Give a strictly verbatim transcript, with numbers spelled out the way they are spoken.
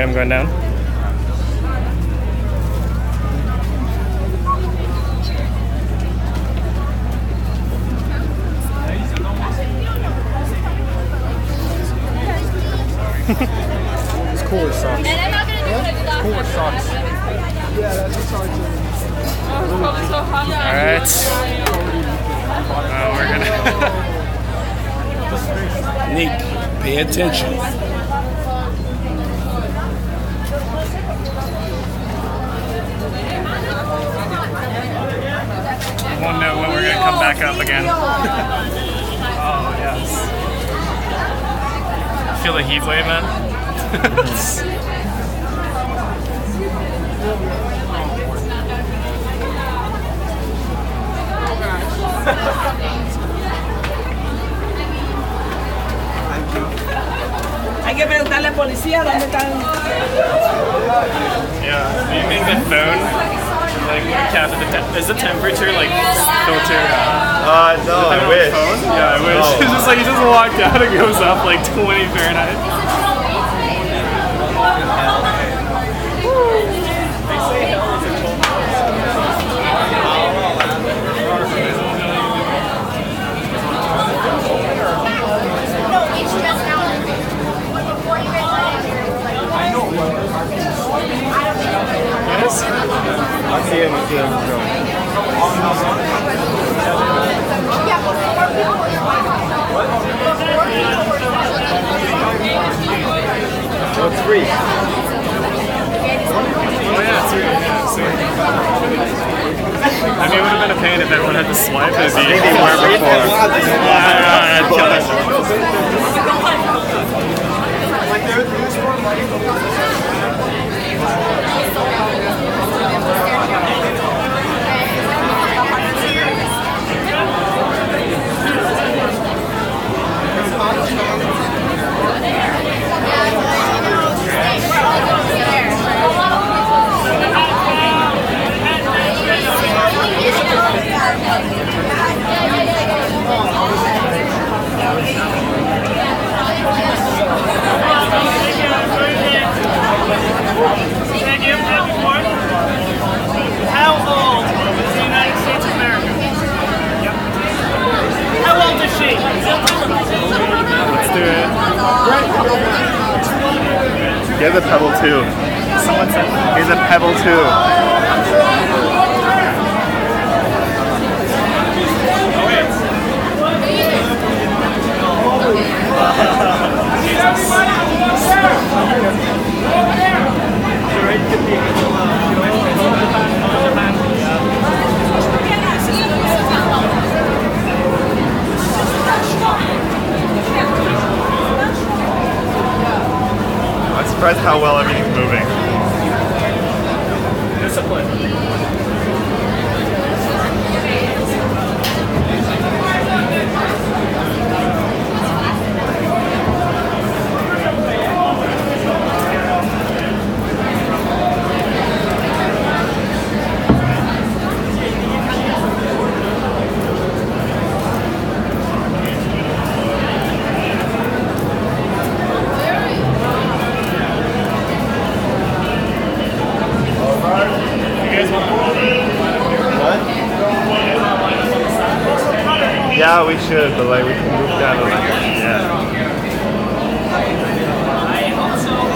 I'm going down. It's cooler socks. And I'm not gonna do it without Cooler socks. Yeah, that's a sock. Oh, it's probably so hot. Alright. Oh, we're gonna. Nick, pay attention. Won't know when we're gonna come back up again. Oh, yes. Feel the heat wave, man? Hay que preguntarle al policía dónde están. Yeah, do you think the phone, like, cap the te is the temperature, like, filter? Uh, Uh, no, I wish. Phone? Yeah, I wish. Oh. It's just like, you just walked out, it goes up like twenty Fahrenheit. Yes? I see him, I see him. Oh, it's free. Oh yeah, it's really, yeah, sweet. I mean, it would have been a pain if everyone had to swipe. It'd be I think they were before. yeah, I'd kill that. How old is the United States of America? Yep. How old is she? Let's do it. Here's a pebble too. Someone said that. Here's a pebble too. I'm surprised how well everything's moving. Discipline. Yeah, we should, but like we can move down a little bit. Yeah.